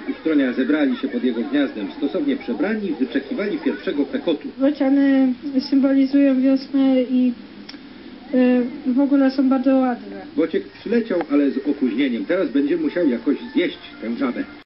Ustronia zebrali się pod jego gniazdem, stosownie przebrani, wyczekiwali pierwszego klekotu. Bociany symbolizują wiosnę i w ogóle są bardzo ładne. Bociek przyleciał, ale z opóźnieniem. Teraz będzie musiał jakoś zjeść tę żabę.